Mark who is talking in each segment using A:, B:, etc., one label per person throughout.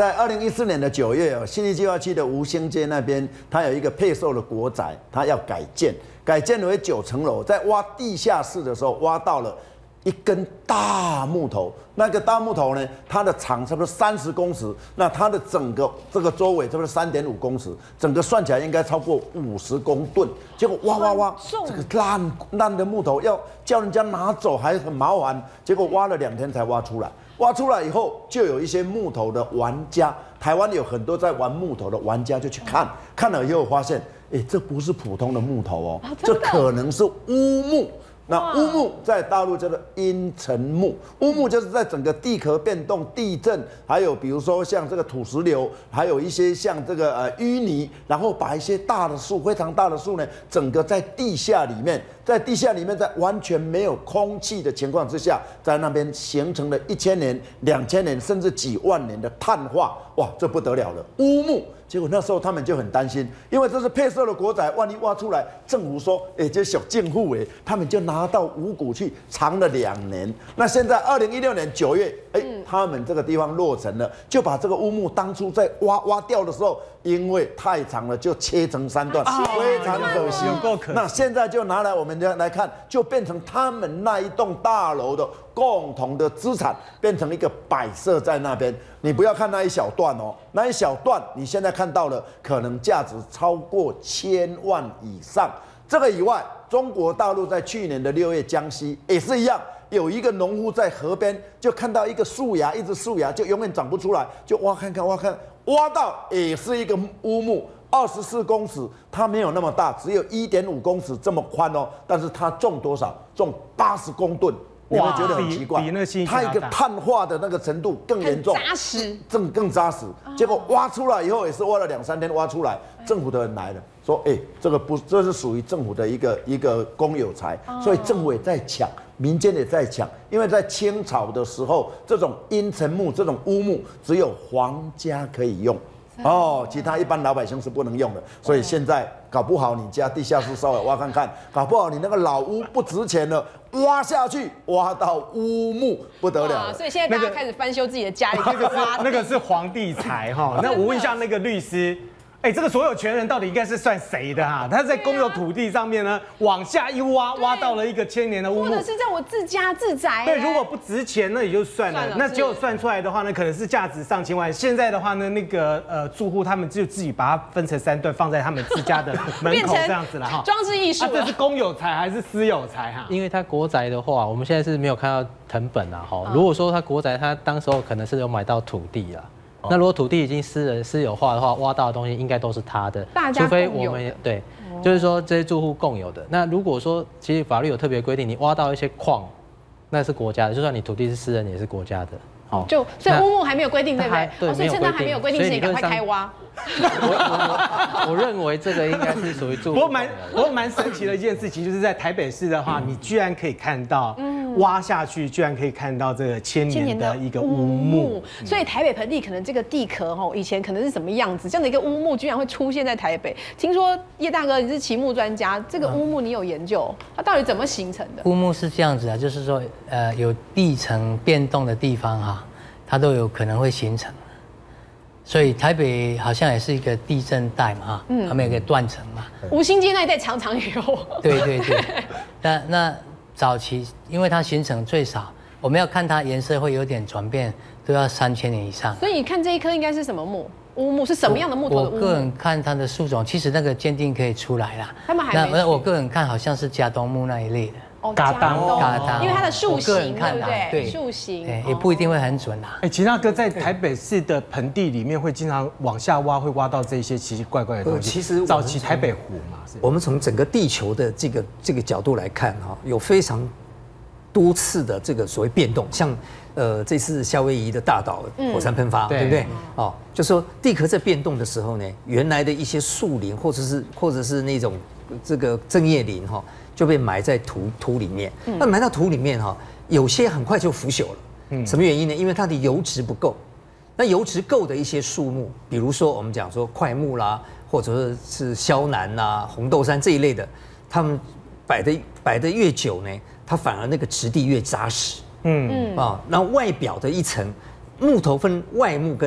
A: 在2014年的9月哦，信义计划区的吴兴街那边，它有一个配售的国宅，它要改建，改建为9层楼，在挖地下室的时候挖到了一根大木头，那个大木头呢，它的长差不多30公尺，那它的整个这个周围差不多3.5公尺，整个算起来应该超过50公吨。结果挖，这个烂的木头要叫人家拿走还很麻烦，结果挖了2天才挖出来。挖出来以后，就有一些木头的玩家，台湾有很多在玩木头的玩家就去看，看了以后发现，这不是普通的木头哦，这可能是乌木。那乌木在大陆叫做阴沉木，乌木就是在整个地壳变动、地震，还有比如说像这个土石流，还有一些像这个淤泥，然后把一些大的树、非常大的树呢，整个在地下里面，在完全没有空气的情况之下，在那边形成了1000年、2000年甚至几万年的碳化，哇，这不得了了，乌木。结果那时候他们就很担心，因为这是配售的国宅，万一挖出来，政府说，这小政府他们就拿到五股去藏了2年。那现在2016年9月，他们这个地方落成了，就把这个乌木当初在挖掉的时候，因为太长了，就切成3段，非常可惜。那现在就拿来我们来看，就变成他们那一栋大楼的共同的资产，变成一个摆设在那边。你不要看那一小段哦，那一小段你现在看到了，可能价值超过1000万以上。这个以外，中国大陆在去年的6月，江西也是一样，有一个农户在河边就看到一个树芽，一只树芽就永远长不出来，就挖看，挖到也是一个乌木。24公尺，它没有那么大，只有1.5公尺这么宽哦。但是它重多少？重80公吨。你会觉得很奇怪，它一个碳化的那个程度更严重，
B: 扎实，
A: 更扎实。结果挖出来以后也是挖了2-3天挖出来，政府的人来了，说，这是属于政府的一个公有财，所以政府也在抢，民间也在抢，因为在清朝的时候，这种阴沉木、这种乌木只有皇家可以用。其他一般老百姓是不能用的，所以现在搞不好你家地下室稍微挖看看，搞不好你那个老屋不值钱了，挖下去挖到乌木不得了了。
B: 所以现在大家开始翻修自己的家里，
C: 那个是皇帝财哈。那我问一下那个律师。这个所有权人到底应该是算谁的哈？他在公有土地上面呢，往下一挖，挖到了一个1000年的乌木，
B: 或者是在我自家自宅。
C: 对，如果不值钱，那也就算了。那结果算出来的话呢，可能是价值上千万。现在的话呢，那个住户他们就自己把它分成3段，放在他们自家的门口这样子了哈。
B: 装置艺术。
C: 这是公有财还是私有财哈？
D: 因为它国宅的话，我们现在是没有看到誊本啊哈。如果说它国宅，它当时候可能是有买到土地啦。那如果土地已经私有化的话，挖到的东西应该都是他的，除非我们对，就是说这些住户共有的。那如果说其实法律有特别规定，你挖到一些矿，那是国家的，就算你土地是私人，也是国家的。
B: 所以乌木还没有规定，对不对？
D: 对，
B: 所以趁它还没有规定之前，赶快开挖。
D: 我认为这个应该是属于住户。
C: 不过蛮神奇的一件事情，就是在台北市的话，你居然可以看到，挖下去居然可以看到这个1000年的一个乌木。
B: 所以台北盆地可能这个地壳以前可能是什么样子，这样的一个乌木居然会出现在台北。听说叶大哥你是期木专家，这个乌木你有研究，它到底怎么形成的？
D: 乌木是这样子啊，就是说有地层变动的地方哈，它都有可能会形成。所以台北好像也是一个地震带嘛，哈，他们有个断层嘛。
B: 吴兴街那一带常常有。
D: 对。那早期因为它形成最少，我们要看它颜色会有点转变，都要3000年以上。
B: 所以你看这一棵应该是什么木？乌木是什么样的木头的乌木？
D: 我个人看它的树种，其实那个鉴定可以出来啦。
B: 他们还没。
D: 那我个人看好像是加东木那一类的。
B: 嘎当，因为它的树形，
D: 对
B: 不对？树形，
D: 也不一定会很准啦。
C: 齐大哥在台北市的盆地里面会经常往下挖，会挖到这些奇奇怪怪的东西。
E: 其实
C: 早期台北湖嘛，
E: 我们从整个地球的这个角度来看哈，有非常多次的这个所谓变动，像这次夏威夷的大岛火山喷发，对不对？就说地壳在变动的时候呢，原来的一些树林或者是那种这个针叶林哈。就被埋在土里面，那埋到土里面哈，有些很快就腐朽了。什么原因呢？因为它的油脂不够。那油脂够的一些树木，比如说我们讲说檜木啦，或者是肖楠啦、红豆杉这一类的，它们摆得越久呢，它反而那个质地越扎实。那外表的一层木头分外木跟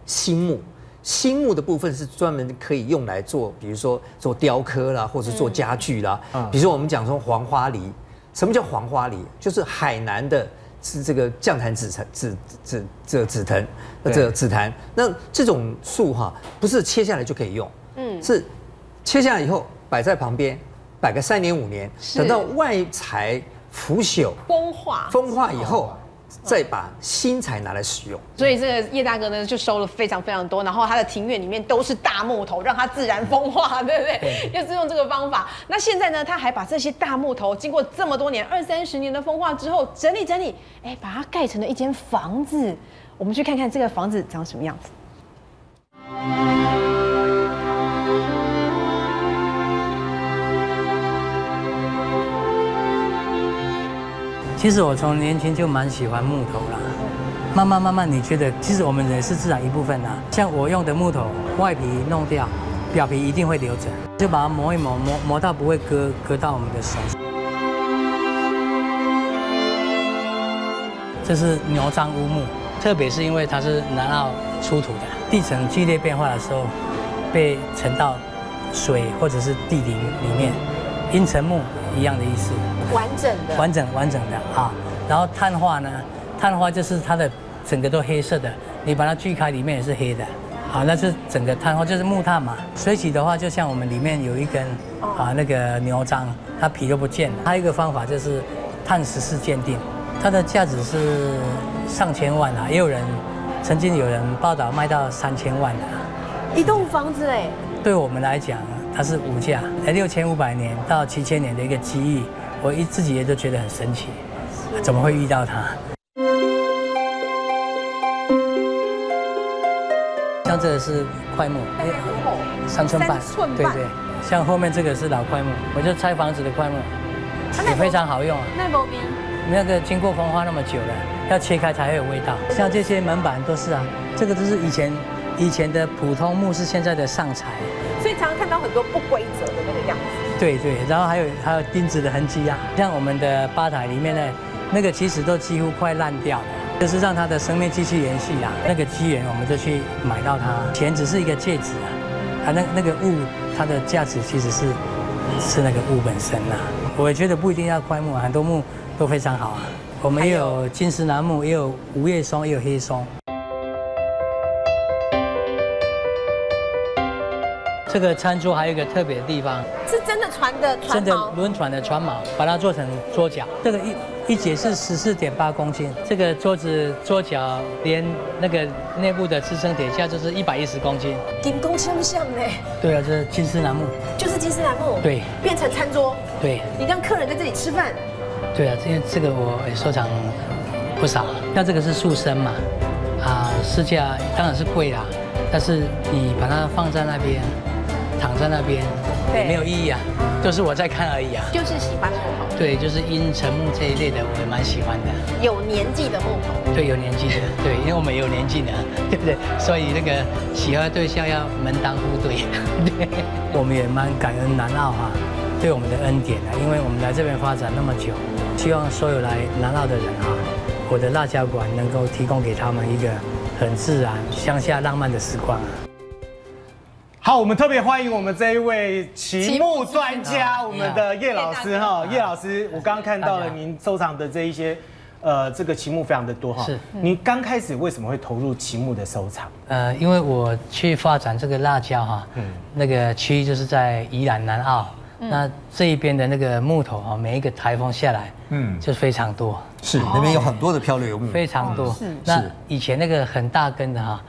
E: 新木。新木的部分是专门可以用来做，比如说做雕刻啦，或者做家具啦。比如说我们讲说黄花梨，什么叫黄花梨？就是海南的是这个降檀紫檀。那这种树哈，不是切下来就可以用，是切下来以后摆在旁边，摆个3年5年，等到外材腐朽、风化以后。再把新材拿来使用，
B: 所以这个叶大哥呢就收了非常非常多，然后他的庭院里面都是大木头，让它自然风化，对不对？就是用这个方法。那现在呢，他还把这些大木头经过这么多年20-30年的风化之后，整理，把它盖成了一间房子。我们去看看这个房子长什么样子。
F: 其实我从年轻就蛮喜欢木头啦，慢慢你觉得，其实我们人是自然一部分啦。像我用的木头，外皮弄掉，表皮一定会留着，就把它磨一磨，磨到不会割到我们的手。这是牛樟乌木，特别是因为它是南澳出土的，地层剧烈变化的时候，被沉到水或者是地底里面，阴沉木一样的意思。完整的啊，然后碳化呢？碳化就是它的整个都黑色的，你把它锯开，里面也是黑的，啊，那是整个碳化，就是木炭嘛。水洗的话，就像我们里面有一根那个牛樟，它皮都不见了。还有一个方法就是碳14鉴定，它的价值是上千万啊，曾经有人报道卖到3000万的。
B: 一栋房子哎，
F: 对我们来讲，它是无价，6500年到7000年的一个机遇。我自己也都觉得很神奇，怎么会遇到它？像这个是块木，3寸半，对，像后面这个是老块木，我就拆房子的块木，也非常好用啊。那个经过风化那么久了，要切开才会有味道。像这些门板都是啊，这个都是以前的普通木，是现在的上材，
B: 所以常常看到很多不规则的那个样子。
F: 对，然后还有钉子的痕迹啊，像我们的吧台里面的那个其实都几乎快烂掉了，就是让它的生命继续延续啊。那个机缘我们就去买到它，钱只是一个介质啊，它那个物它的价值其实是那个物本身啊。我也觉得不一定要块木，很多木都非常好啊。我们也有金丝楠木，也有五叶松，也有黑松。这个餐桌还有一个特别的地方，
B: 是真的船的船锚，
F: 真的轮船的船锚，把它做成桌脚。这个一节是14.8公斤，这个桌子桌脚连那个内部的支撑铁架就是110公斤。
B: 金工像不像呢？
F: 对啊，这是金丝楠木，
B: 就是金丝楠木，
F: 对，
B: 变成餐桌。
F: 对，
B: 你让客人在这里吃饭。
F: 对啊，这个我也收藏不少。那这个是树身嘛，市价当然是贵啦，但是你把它放在那边。躺在那边也没有意义啊，都是我在看而已啊。
B: 就是喜欢木头。
F: 对，就是阴沉木这一类的，我也蛮喜欢的。
B: 有年纪的木头。
F: 对，有年纪的，对，因为我们也有年纪的，对不对？所以那个喜欢对象要门当户对。对，我们也蛮感恩南澳对我们的恩典的，因为我们来这边发展那么久，希望所有来南澳的人我的辣椒馆能够提供给他们一个很自然、乡下浪漫的时光啊。
C: 好，我们特别欢迎我们这一位旗木专家，我们的叶老师哈。叶老师，我刚刚看到了您收藏的这一些，这个旗木非常的多哈。是。你刚开始为什么会投入旗木的收藏？
F: 因为我去发展这个辣椒那个区域就是在宜兰南澳，那这一边的那个木头每一个台风下来，就非常多。
E: 是，那边有很多的漂流木，
F: 非常多。那以前那个很大根的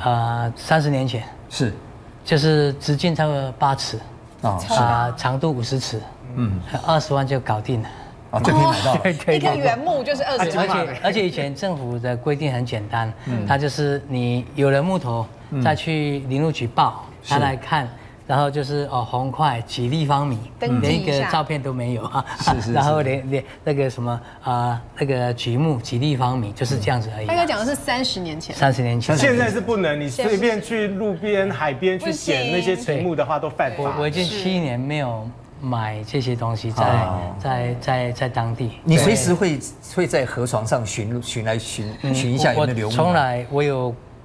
F: 30年前是。就是直径差不多8尺，长度50尺，20万就搞定了，
E: 就可以买到。
B: 对，一个原木就是20万。
F: 而且以前政府的规定很简单，它就是你有了木头，再去林务局报，他来看。然后就是红块几立方米，连一个照片都没有啊。是。然后连那个什么那个榉木几立方米，就是这样子而已。
B: 他刚讲的是30年前。
F: 30年前。
C: 现在是不能，你随便去路边、海边去捡那些榉木的话都犯法。
F: 我已经7年没有买这些东西在当地。
E: 你随时会在河床上寻一下有没有流木？
F: 从来我有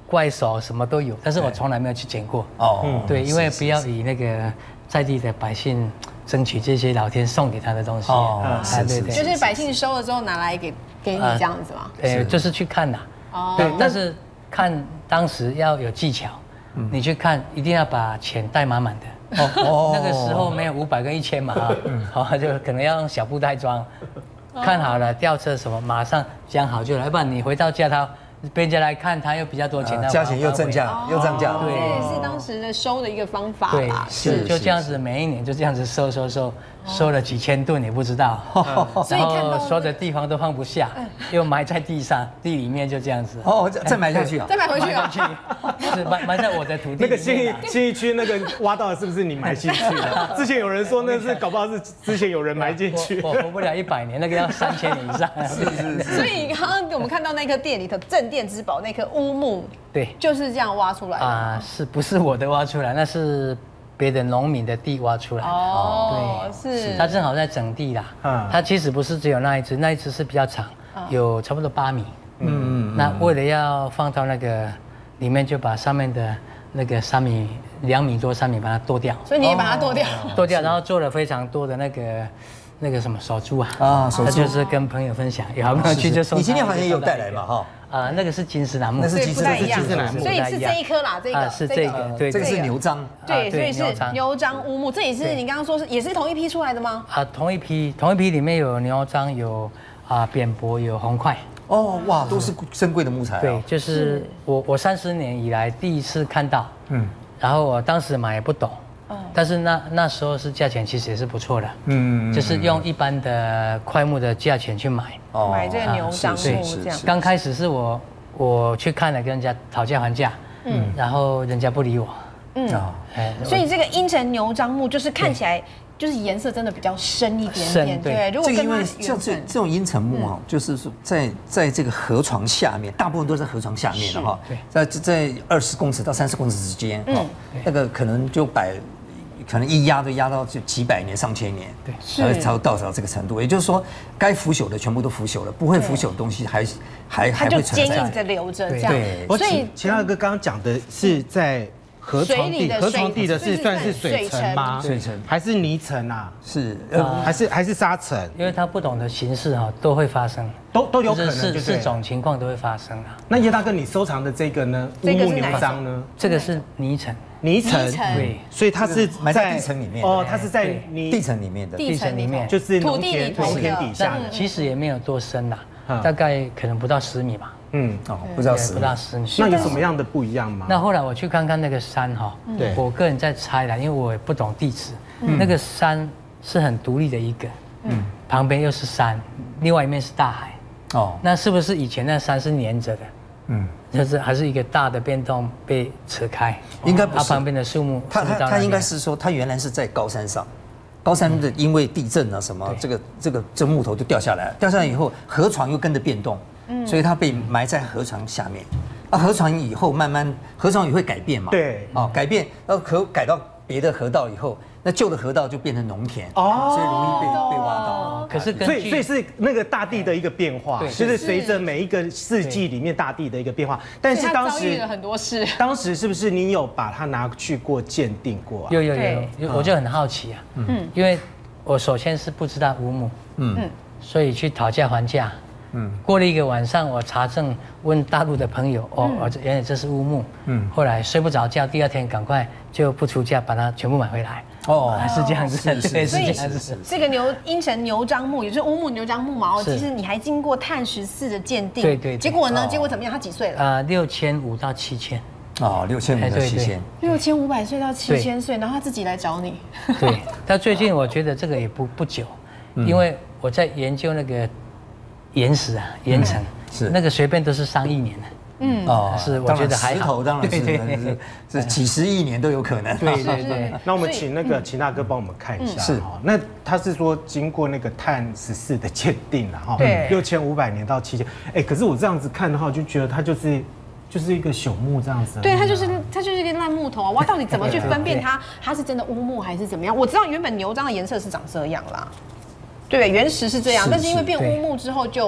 F: 怪手什么都有，但是我从来没有去捡过。哦，对，因为不要以那个在地的百姓争取这些老天送给他的东西。哦，
B: 对，就是百姓收了之后拿来给你这样子吗？
F: 就是去看呐。哦，对，但是看当时要有技巧，你去看一定要把钱带满满的。哦，那个时候没有500跟1000嘛，好，就可能要用小布袋装。看好了吊车什么，马上讲好就来，不然你回到家他被人家来看，他又比较多钱，
E: 价钱又增加，又涨价。
B: 对，这也是当时的收的一个方法吧。
F: 是就这样子，每一年就这样子收了几千吨也不知道，然后所有的地方都放不下，又埋在地上，地里面就这样子。
E: 哦，再埋下去啊？
B: 再埋回去啊？
F: 是埋在我的土地。
C: 那个信义区那个挖到的是不是你埋进去的？之前有人说那是搞不好是之前有人埋进去。
F: 我活不了100年，那个要3000年以上。
B: 是。所以刚刚我们看到那颗殿里头镇店之宝那颗乌木，对，就是这样挖出来的啊？
F: 是不是我的挖出来？那是别的农民的地挖出来的。哦，对，是。它正好在整地啦。它其实不是只有那一只，那一只是比较长，有差不多8米。那为了要放到那个里面，就把上面的那个2米多3米把它剁掉。
B: 所以你也把它剁掉？
F: 剁掉，然后做了非常多的那个什么手珠啊，手珠就是跟朋友分享，有没有去就送。
E: 你今天好像也有带来嘛，哈。
F: 那个是金丝楠木，
E: 那是金丝楠木，
B: 所以是这一颗啦，这个
F: 是这个，
E: 对，这个是牛樟，
B: 对，所以是牛樟乌木，这也是你刚刚说也是同一批出来的吗？
F: 同一批里面有牛樟，有扁柏，有红桧。
E: 哦，哇，都是珍贵的木材。
F: 对，就是我30年以来第一次看到，然后我当时买也不懂。但是那时候是价钱其实也是不错的，就是用一般的块木的价钱去买，
B: 买这个牛樟木这样。
F: 刚开始是我去看了，跟人家讨价还价，然后人家不理我，
B: 所以这个阴城牛樟木就是看起来就是颜色真的比较深一点点，对。
E: 如果因为像这种阴城木啊，就是说在这个河床下面，大部分都在河床下面的哈，在20公尺到30公尺之间，那个可能就可能一压都压到就几百年、上千年，对，才会到达这个程度。也就是说，该腐朽的全部都腐朽了，不会腐朽的东西还会存在，它
B: 就坚硬着留着这样。
C: 所以秦大哥刚刚讲的是在河床地的是算是水层吗？
E: 水层
C: 还是泥层啊？
E: 是
C: 还是沙层？
F: 因为它不同的形式都会发生，
C: 都有可能，
F: 四种情况都会发生啊。
C: 那叶大哥，你收藏的这个呢？乌木牛樟呢？
F: 这个是泥层。
C: 泥层，对，所以它是
E: 埋在地层里面
C: 哦，它是在
E: 地层里面的，
F: 地层里面
C: 就是土地底下的，
F: 其实也没有多深啦，大概可能不到10米吧。
E: 不到10
F: 米。
C: 那有什么样的不一样吗？
F: 那后来我去看看那个山哈，对，我个人在猜啦，因为我也不懂地质，那个山是很独立的一个，旁边又是山，另外一面是大海。那是不是以前那山是连着的？就是还是一个大的变动被扯开，
E: 应该不是。
F: 它旁边的树木，
E: 它应该是说，它原来是在高山上，高山的因为地震啊什么，这木头就掉下来，掉下来以后，河床又跟着变动，所以它被埋在河床下面。河床以后慢慢，河床也会改变嘛，
C: 对，
E: 改变，改到别的河道以后，那旧的河道就变成农田，所以容易被挖到。
F: 可是
C: 所以是那个大地的一个变化，就是随着每一个世纪里面大地的一个变化。但是当时
B: 了很多事，
C: 当时是不是你有把它拿去过鉴定过啊？
F: 有，我就很好奇啊，因为我首先是不知道乌木，所以去讨价还价。过了1个晚上，我查证问大陆的朋友，原来这是乌木。后来睡不着觉，第2天赶快就不出价把它全部买回来。是这样子，
B: 所以这个阴城牛樟木，也就是乌木牛樟木嘛，其实你还经过碳14的鉴定，
F: 对，
B: 结果呢？结果怎么样？它几岁了
F: ？6500到7000。
E: 6500到
B: 7000，6500岁到7000岁，然后他自己来找你。
F: 对，但最近我觉得这个也不久，因为我在研究那个岩石啊，岩层，那个随便都是上亿年的。是，我觉得还好。
E: 石头当然是几十亿年都有可能。
F: 对。
C: 那我们请那个秦大哥帮我们看一下。是。那他是说经过那个碳14的鉴定了哈。对。6500年到7000，可是我这样子看的话，就觉得它就是一个朽木这样子。
B: 对，它就是一个烂木头啊！我到底怎么去分辨它是真的乌木还是怎么样？我知道原本牛樟的颜色是长这样啦，对，原石是这样，但是因为变乌木之后就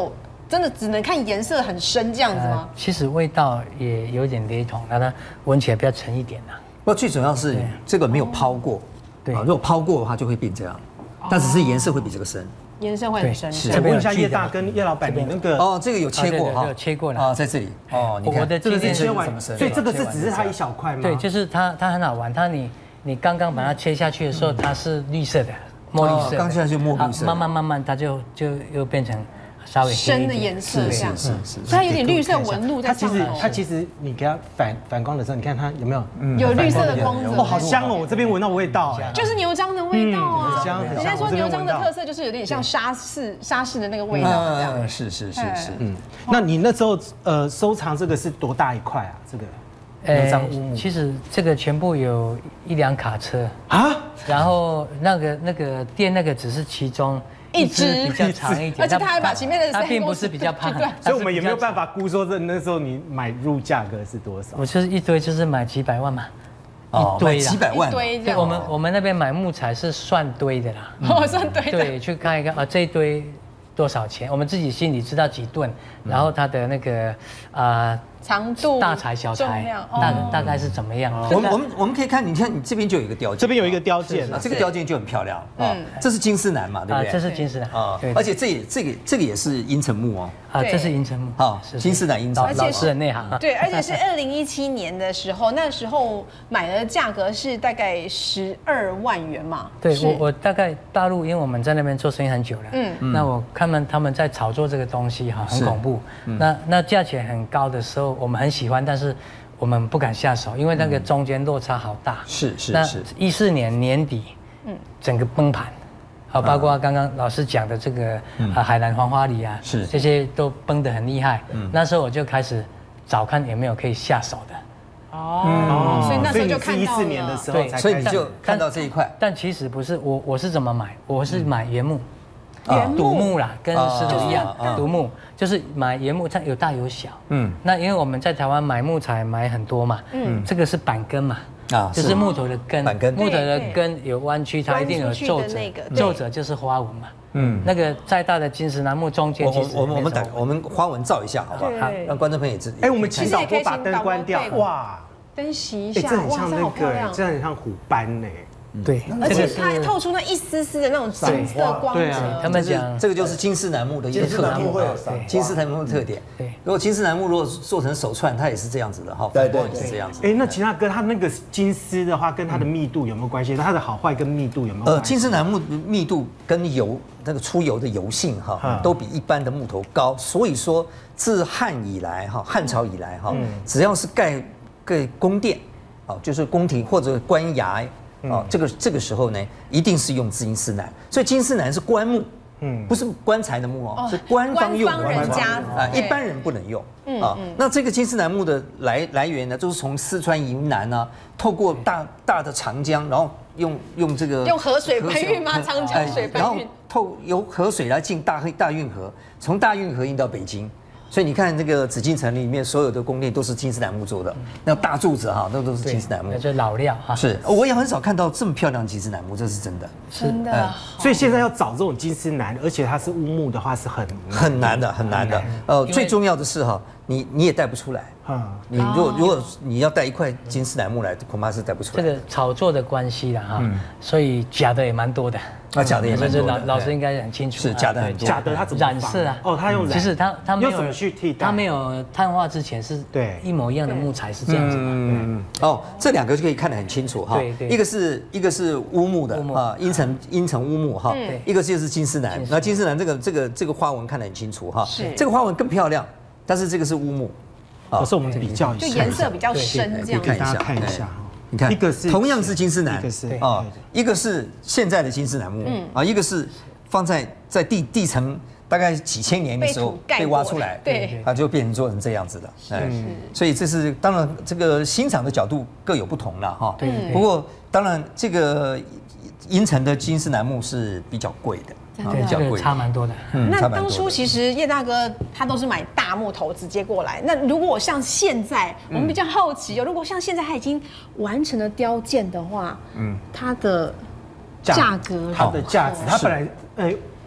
B: 真的只能看颜色很深这样子吗？
F: 其实味道也有点雷同，那它闻起来比较沉一点呐。
E: 不过最主要是这个没有抛过，对，如果抛过的话就会变这样，但只是颜色会比这个深。
B: 颜色会很深。
C: 是，问一下叶大跟叶老板，你那个
E: 这个有切过哈，
F: 有切过了
E: 啊，在这里你看
F: 我的
C: 这个是切完，
E: 怎么深？
C: 所以这个是只是它一小块吗？
F: 对，就是它很好玩，你刚刚把它切下去的时候，它是绿色的，墨绿色，
E: 刚下去墨绿色，
F: 慢慢它就又变成稍微
B: 深的颜色，这样
E: 是，
B: 所以它有点绿色纹路在上头。
C: 它其实你给它反光的时候，你看它有没有
B: 有绿色的光泽？
C: 哦，好香哦！我这边闻到味道，
B: 就是牛樟的味道啊。
C: 很香。
B: 人家说牛樟的特色就是有点像沙士的那个味道，这样。
E: 是。
C: 那你那时候收藏这个是多大一块啊？这个牛樟乌木。
F: 其实这个全部有1、2卡车
C: 啊，
F: 然后那个店那个只是其中。一只比较长一点，
B: 而且他还把前面的
F: 它并不是比较胖，
C: 所以我们有没有办法估说那时候你买入价格是多少？
F: 我就是一堆就是买几百万嘛，
E: 一堆几百万，
B: 对，
F: 我们那边买木材是算堆的啦，
B: 算堆的，
F: 对，去看一看这一堆多少钱，我们自己心里知道几吨，然后它的那个
B: 长度、
F: 大材小材，大概是怎么样？
E: 我们可以看，你看你这边就有一个雕件，
C: 这边有一个雕件，
E: 这个雕件就很漂亮这是金丝楠嘛，对不对？
F: 这是金丝楠
E: 而且这个也是阴沉木
F: 这是阴沉木
E: 金丝楠阴沉木，
F: 老师的内行
B: 对，而且是2017年的时候，那时候买的价格是大概12万元嘛。
F: 对，我大概大陆，因为我们在那边做生意很久了，那我看他们在炒作这个东西很恐怖，那价钱很高的时候。我们很喜欢，但是我们不敢下手，因为那个中间落差好大。
E: 是。
F: 那14年年底，整个崩盘，包括刚刚老师讲的这个海南黄花梨啊，这些都崩得很厉害。那时候我就开始找看有没有可以下手的。
B: 所以那时候就看到了。
C: 14年的时候才，
E: 所以你就看到这一块。
F: 但其实不是，我是怎么买？我是买原木。独木啦，跟石头一样，独木就是买原木，它有大有小。那因为我们在台湾买木材买很多嘛，这个是板根嘛，就是木头的根，木头的根有弯曲，它一定有皱褶，皱褶就是花纹嘛。那个再大的金丝楠木中间，
E: 我们花纹照一下好不好？让观众朋友知道。
C: 我们请导播把灯关掉，哇，
B: 灯熄一下，
C: 这很像那个，这很像虎斑呢。
F: 对，
B: 而且它透出那一丝丝的那种金色光泽。
F: 他们讲
E: 这个就是金丝楠木的一个特点，金丝楠木的特点。对，如果金丝楠木如果做成手串，它也是这样子的哈，对，是这样子。
C: 那其他跟它那个金丝的话，跟它的密度有没有关系？它的好坏跟密度有没有关系？
E: 金丝楠木密度跟油那个出油的油性都比一般的木头高，所以说自汉朝以来只要是盖宫殿就是宫廷或者官衙。这个时候呢，一定是用金丝楠，所以金丝楠是官木，不是棺材的木是官方用的，
B: 人家
E: 一般人不能用那这个金丝楠木的来源呢，就是从四川云南透过大的长江，然后用这个
B: 用河水搬运吗？长江水搬运，
E: 然后由河水来进大运河，从大运河运到北京。所以你看这个紫禁城里面所有的宫殿都是金丝楠木做的，那大柱子那都是金丝楠木，
F: 就老料
E: 是，我也很少看到这么漂亮的金丝楠木，这是真的，
B: 真的。
C: 所以现在要找这种金丝楠，而且它是乌木的话是
E: 很难的。最重要的是你也带不出来。你如果你要带一块金丝楠木来，恐怕是带不出来。
F: 这个炒作的关系啦所以假的也蛮多的。
E: 假的也蛮多的。
F: 老师应该很清楚。
E: 是假的很多。
C: 假的它怎么
F: 染色
C: 他用染。
F: 其实他没有
C: 怎么去替代？
F: 他没有碳化之前是一模一样的木材是这样子
E: 嘛。这两个就可以看得很清楚
F: 对，
E: 一个是乌木的阴沉乌木一个就是金丝楠。那金丝楠这个花纹看得很清楚这个花纹更漂亮，但是这个是乌木。
C: 可是我们比较一下，
B: 就颜色比较深，这样
C: 给大家看一下。
E: 你看，
C: 一个是
E: 同样是金丝楠，一个是现在的金丝楠木一个是放在地层大概几千年的时候被挖出来，就变成做成这样子的。所以这是当然这个欣赏的角度各有不同了不过当然这个阴沉的金丝楠木是比较贵的。
F: 比较贵，差蛮多的。
B: 那当初其实叶大哥他都是买大木头直接过来。那如果像现在，我们比较好奇如果像现在他已经完成了雕件的话，它的价格，
C: 它的价值，它本来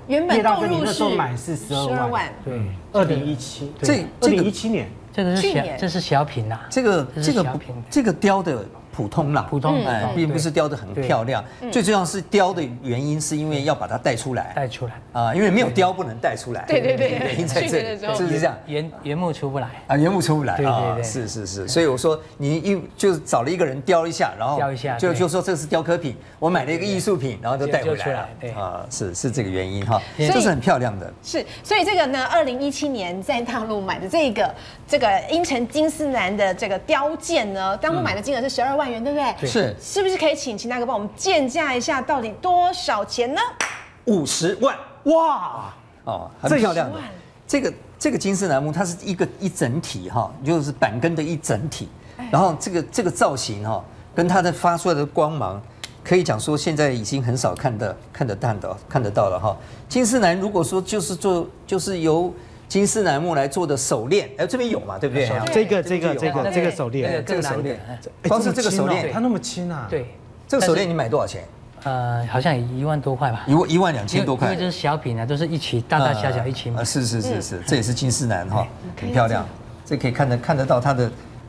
B: 原本购入
C: 那时候买是12万，
D: 对
C: ，2017年，
F: 这是小品啦，
E: 这个雕的普通啦，并不是雕得很漂亮。最重要是雕的原因，是因为要把它带出来啊，因为没有雕不能带出来。
B: 对，
E: 原因在这里，是不是这样？
F: 原木出不来
E: 啊，原木出不来
F: 啊，
E: 是。所以我说你就找了一个人雕一下，然后就说这是雕刻品，我买了一个艺术品，然后就带回来了。啊，是这个原因哈，这是很漂亮的。
B: 是，所以这个呢，2017年在大陆买的这个阴城金丝楠的这个雕件呢，当初买的金额是12万元，对不对？是不是可以请秦大哥帮我们鉴价一下，到底多少钱呢
E: ？50万，
C: 哇，
E: 哦，很漂亮的。这个金丝楠木，它是一整体哈，就是板根的一整体，然后这个造型哈，跟它的发出来的光芒，可以讲说现在已经很少看得到了哈。金丝楠如果说就是由金丝楠木来做的手链，这边有嘛，对不对？
C: 这个手链，
E: 光是这个手链，
C: 它那么轻啊？
F: 对，
E: 这个手链你买多少钱？
F: 好像1万多块吧
E: ，12000多块。
F: 因为这是小品啊，都是一起大大小小一起买。
E: 是，这也是金丝楠哈，很漂亮。这可以看得到它的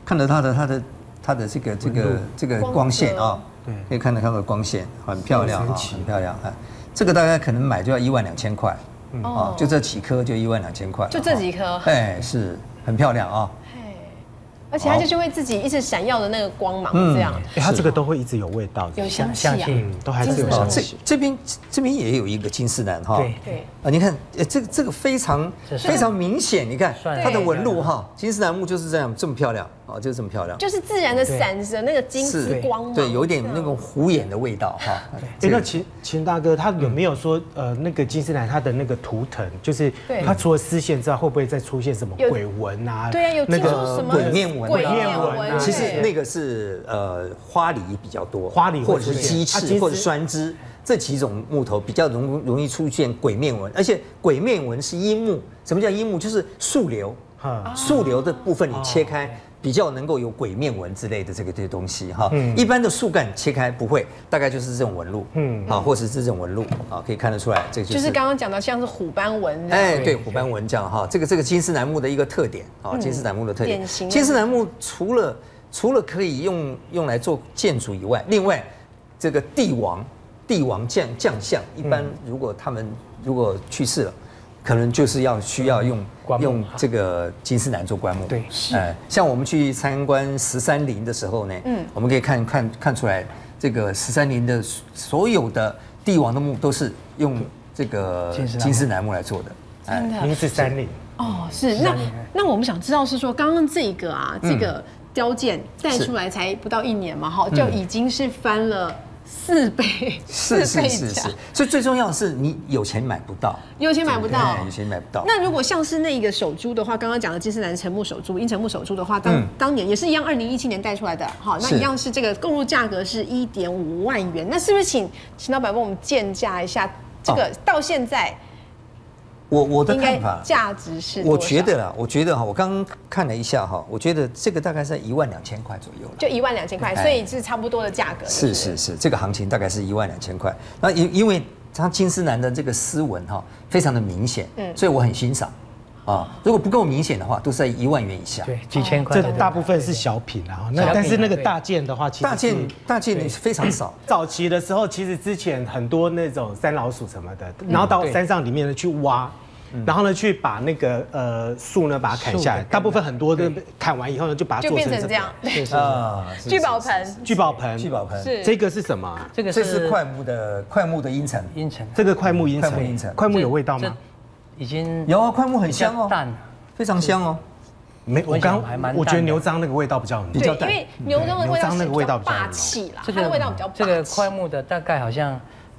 E: 这个光线啊，对，可以看得到它的光线，很漂亮啊，很漂亮啊。这个大概可能买就要12000块，啊，就这几颗就12000块，
B: 就这几颗，
E: 是很漂亮啊。
B: 而且它就是会自己一直闪耀的那个光芒，这样。
C: 它这个都会一直有味道，
B: 有香气啊，
C: 都还是有香气。
E: 这边也有一个金丝楠哈，
B: 对
E: 啊，你看，这个非常明显，你看它的纹路哈，金丝楠木就是这么漂亮啊，就是这么漂亮，
B: 就是自然的闪着那个金丝光芒，
E: 对，有一点那种虎眼的味道哈。
C: 那秦大哥他有没有说那个金丝楠它的那个图腾，就是它除了丝线之外，会不会再出现什么鬼纹啊？
B: 对啊，有听说什么
E: 鬼面纹？
B: 鬼面纹，
E: 其实那个是花梨比较多，
C: 花梨
E: 或者是鸡翅或者栓枝这几种木头比较容易出现鬼面纹，而且鬼面纹是阴木。什么叫阴木？就是树瘤，树瘤的部分你切开比较能够有鬼面纹之类的这些东西哈。一般的树干切开不会，大概就是这种纹路，或者是这种纹路啊，可以看得出来，这
B: 就是刚刚讲的像是虎斑纹，
E: 对，虎斑纹这样哈，这个金丝楠木的一个特点啊，金丝楠木的特点。金丝楠木除了可以用来做建筑以外，另外这个帝王将相，一般他们如果去世了，可能就是需要用这个金丝楠做棺木。
F: 对，
E: 像我们去参观13陵的时候呢，我们可以看出来，这个13陵的所有的帝王的墓都是用这个金丝楠木来做的。
B: 真的，
C: 明13陵。
B: 哦，是。那我们想知道是说，刚刚这个雕件带出来才不到1年嘛，哈，就已经是翻了4倍，
E: 是。所以最重要的是你有钱买不到，
B: 有钱买不到。那如果像是那个手珠的话，刚刚讲的金丝楠沉木手珠、阴沉木手珠的话，当年也是一样，2017年带出来的，好，那一样是这个购入价格是1.5万元。那是不是请老板帮我们鉴价一下，这个到现在？
E: 我的看法，
B: 价值是多少？
E: 我觉得哈，我刚刚看了一下哈，我觉得这个大概在12000块左右了，
B: 就12000块，所以是差不多的价格。
E: 是，这个行情大概是12000块。那因为它金丝楠的这个丝纹哈，非常的明显，所以我很欣赏啊。如果不够明显的话，都是在1万元以下，
F: 对，几千块。
C: 这大部分是小品啊，但是那个大件的话，其实
E: 大件非常少。
C: 早期的时候，其实之前很多那种山老鼠什么的，然后到山上里面呢去挖。然后呢，去把那个树呢，把它砍下来。大部分很多的砍完以后呢，就把它做成
B: 这样。聚宝盆
C: 是这个是什么？
E: 这是快木的阴沉。
C: 这个快木阴沉，快木有味道吗？
F: 已经
E: 有啊，快木很香哦，
F: 淡，
E: 非常香哦。
C: 我觉得牛樟那个味道比较
B: 淡，因为牛樟的味道比较霸气啦，它的味道比较霸气。
F: 这个快木的大概好像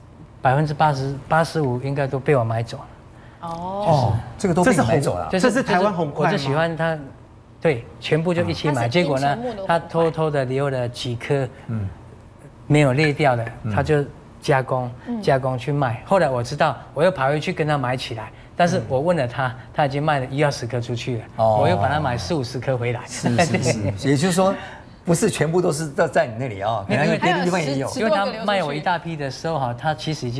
F: 85%应该都被我买走了。
E: 这个都被你买走了。
C: 这是台湾红快吗？
F: 我就喜欢它，对，全部就一起买。结果呢，他偷偷的留了几颗，没有裂掉的，他就加工去卖。后来我知道，我又跑回去跟他买起来，但是我问了他，他已经卖了1-20颗出去了，我又把它买40-50颗回来。
E: 是，也就是说，不是全部都是在你那里啊，因为别的地方也有。
F: 因为他卖我一大批的时候哈，他其实已经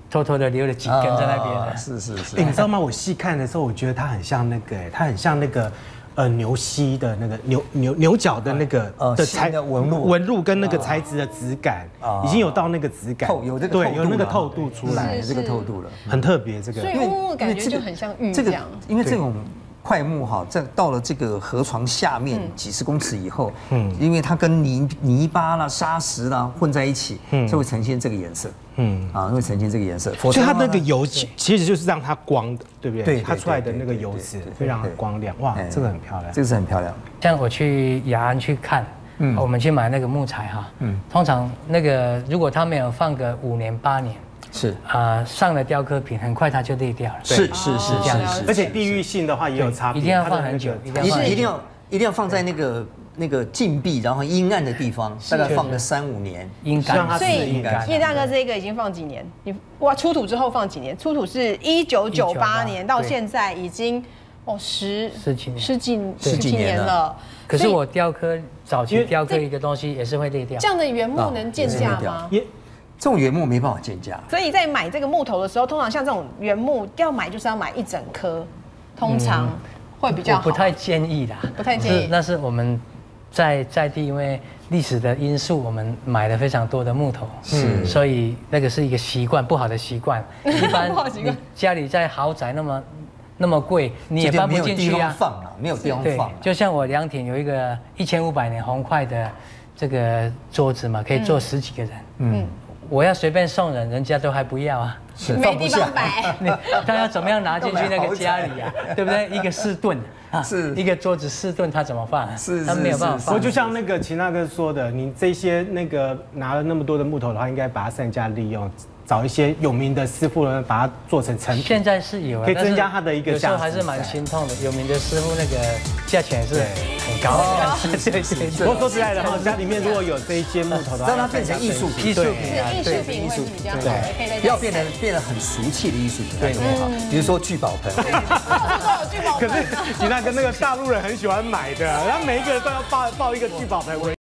F: 偷偷的留了几根在那边。
E: 是。
C: 你知道吗？我细看的时候，我觉得它很像那个，它很像那个。牛膝的那个牛角的那个的材纹路跟那个材质的质感，已经有到那个质感，
E: 有这个
C: 对，有那个透度出来，
E: 有这个透度了，
C: 很特别这个。
B: 所以木感觉就很像玉这样，
E: 因为这种。块木哈，在到了这个河床下面几十公尺以后，因为它跟泥巴啦、沙石啦混在一起，就会呈现这个颜色，会呈现这个颜色。
C: 所以它那个油其实就是让它光的，对不对？对，它出来的那个油脂会让它光亮。哇，这个很漂亮，
E: 这个是很漂亮。
F: 像我去雅安去看，我们去买那个木材哈，通常那个如果它没有放个5年8年。
E: 是
F: 上了雕刻品，很快它就裂掉了。
E: 是
F: 这样子，
C: 而且地域性的话也有差别，
F: 一定要放很久，
E: 一定要放在那个禁闭然后阴暗的地方，大概放个3-5年，
F: 阴干。
B: 所以叶大哥这个已经放几年？出土之后放几年？出土是1998年，到现在已经十几年了。
F: 可是我雕刻早期雕刻一个东西也是会裂掉。
B: 这样的原木能见价吗？
E: 这种原木没办法见价，
B: 所以在买这个木头的时候，通常像这种原木要买就是要买一整颗，通常会比较好。
F: 不太建议啦，
B: 不太建议。
F: 那是我们在地，因为历史的因素，我们买了非常多的木头，所以那个是一个习惯，不好的习惯。一般你家里在豪宅那么贵，你也搬不进去啊，
E: 没有地方放。
F: 就像我凉亭有一个1500年红块的这个桌子嘛，可以坐10几个人。我要随便送人，人家都还不要啊，
B: 没地方摆。
F: 他要怎么样拿进去那个家里啊？对不对？一个4吨啊，一个桌子4吨，他怎么放？他没有办法放。
C: 不过就像那个秦大哥说的，你这些那个拿了那么多的木头的话，应该把它善加利用。找一些有名的师傅呢，把它做成成品。
F: 现在是有，
C: 可以增加它的一个价值。
F: 有时候还是蛮心痛的，有名的师傅那个价钱是很高。
C: 不过说实在的哈，家里面如果有这一些木头的话，
E: 让它变成艺术品，
B: 艺术品会比较好，
E: 不要变得很俗气的艺术品，对，好。比如说聚宝盆。
C: 可是你那个大陆人很喜欢买的，然后每一个人都要抱一个聚宝盆回